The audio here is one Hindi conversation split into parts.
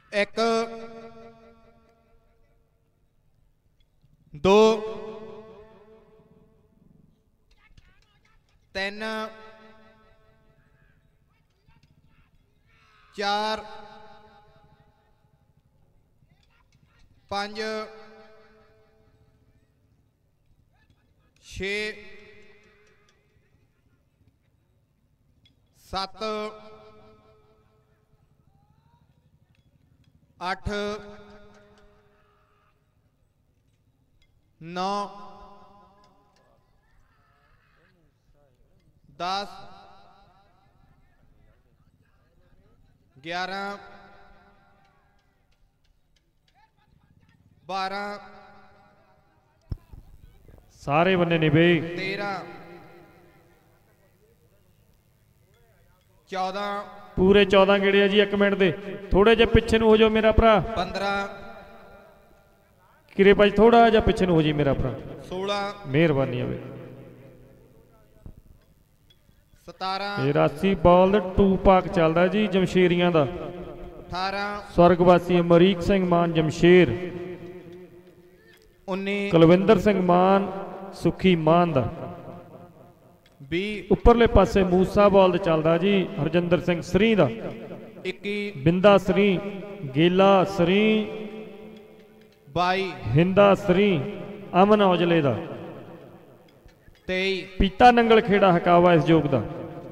एक दो तीन चार पांच छे सत्त अठ नौ 10 11 12 सारे बन्ने ने बे 13 14 पूरे 14 गेड़े है जी। 1 मिनट दे थोड़े जे पिछे हो जाओ मेरा भरा। 15 किरे भाई थोड़ा जा पिछे हो जी मेरा भरा। 16 मेहरबानी है 17 83 बॉल टू पाक चलता जी जमशेरियां दा। 18 स्वर्गवासी अमरीक सिंह मान जमशेर 19 कुलविंदर सिंह मान सुखी मान दा। 20 उपरले पासे मूसा बॉल चलता जी हरजिंदर सिंह सरी दा। 21 बिंदा सरी गेला सरी 22 हिंदा सरी अमन औजले दा। 23 पीता नंगल खेड़ा हकावा इस जोग दा।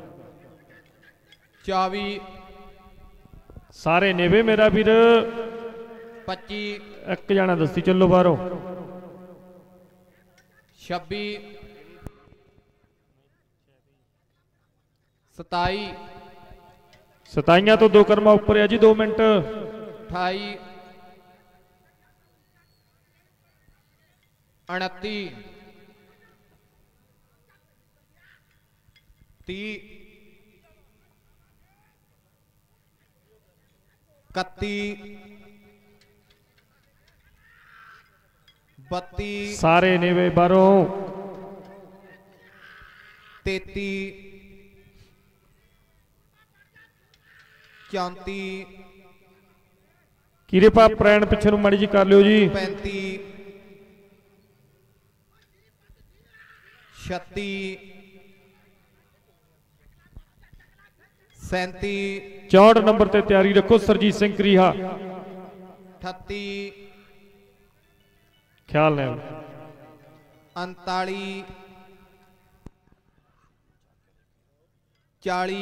24 सारे नेवे मेरा वीर। 25 एक जाना दसी चलो बाहरों। 26 27 सताइयां तो 2 कर्मा उपर है जी 2 मिनट। 28 29 30 31 32 सारे नेवे बाहरों। 33 34 किरेपा प्रैण पिछे नूं माड़ी जी कर लियो जी। 35 36 37 64 नंबर ते तैयारी रखो सरजीत सिंह करीहा। 38 ख्याल ने 39 40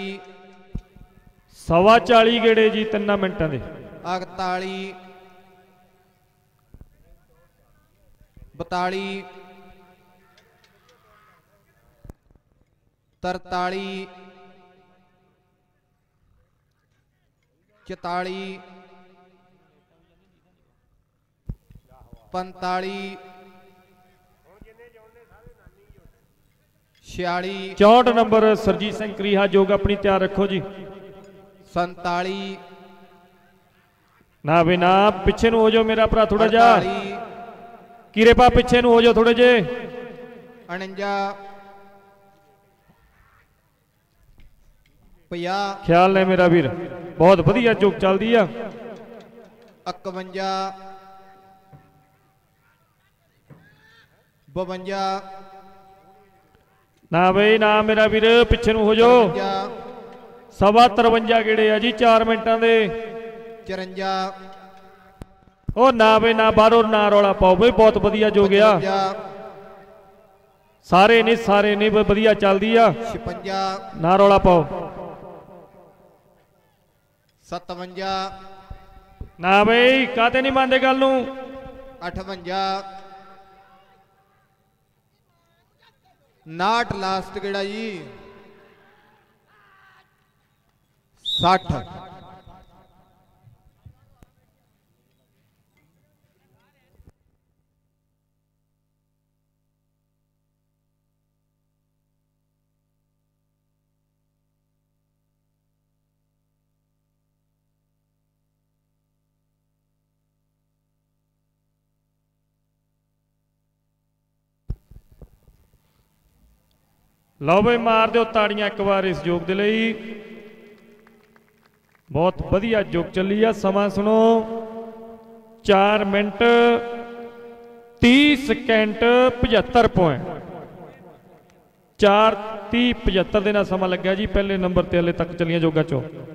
40 गेड़े जी 3 मिनटां दे। 41 42 43 44 45 46 64 नंबर सरजीत सिंह करीहा जोग अपनी तैयार रखो जी। 47 ना भी ना पिछे हो जाओ मेरा भरा थोड़ा जा। 48 किरेपा पिछे हो जाओ थोड़े जे। 49 50 ख्याल ने मेरा वीर बहुत वधिया जोग चलती है। 51 52 ना बई ना मेरा वीर पिछे हो जाओ। 53 गेड़े है जी 4 मिनटां दे। 54 ओ ना बई ना बाहरों ना रौला पाओ बई बहुत वधिया जो गया। सारे ने वधिया चलती है 56 ना रौला पाओ। 57 ना बई काते नहीं मानते गल नूं। 58 59 लास्ट केड़ा जी 60 लो बई मार दो ताड़ियां एक बार इस योग के लिए। ਬਹੁਤ ਵਧੀਆ ਜੁਗ ਚੱਲੀ ਆ। ਸਮਾਂ ਸੁਣੋ 4 ਮਿੰਟ 30 ਸਕਿੰਟ 75 ਪੁਆਇੰਟ 4:30:75 ਦੇ ਨਾਲ ਸਮਾਂ ਲੱਗਿਆ ਜੀ। ਪਹਿਲੇ ਨੰਬਰ ਤੇ ਹਲੇ ਤੱਕ ਚੱਲੀਆਂ ਜੋਗਾਂ ਚੋਂ।